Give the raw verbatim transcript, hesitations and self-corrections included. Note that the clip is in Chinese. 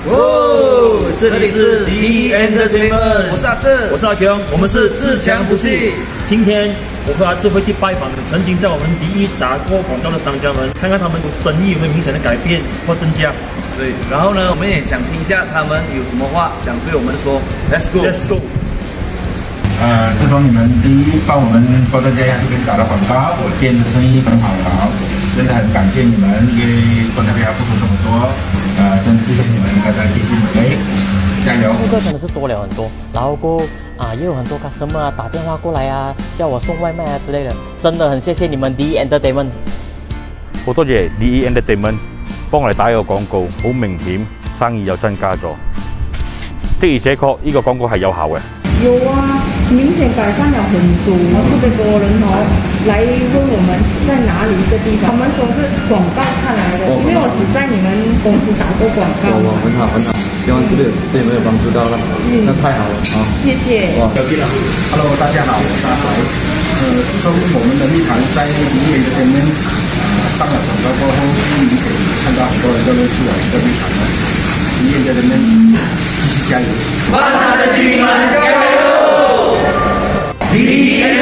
哦，这里是 D E Entertainment， 我是阿志， 我是阿强，我们是自强不息。今天我和阿志会去拜访曾经在我们第一打过广告的商家们，看看他们生意有没有明显的改变或增加。 对，然后呢，我们也想听一下他们有什么话想对我们说。Let's go， Let's go。 呃，自从你们第一帮我们郭德家这边打了广告，我店的生意很好了，真的很感谢你们给郭德家付出这么多，呃，真的谢谢你们，大家继续努力，加油！ 顾客真的是多了很多，然后过啊也有很多 customer 啊打电话过来啊，叫我送外卖啊之类的，真的很谢謝你們 D E Entertainment。 好多謝 D E Entertainment 幫我哋打一個廣告，好明顯生意又增加咗。的而且確，呢個廣告係有效嘅。 有啊，明顯改善了很多，特別多人哦來問我們在哪裡一個地方，他們說是廣告看來的，因為我只在你們公司打過廣告。 哇，很好很好，希望這個對你們有幫助到了，那太好了啊！ 謝謝。 哇，隔壁了 ，Hello， 大家好，我是阿來。呃，自從我們的蜜糖在第一年的前面呃上了廣告過後，明顯看到很多人都認識我這個蜜糖了。第一年的前面繼續加油！ 發財的居民加油！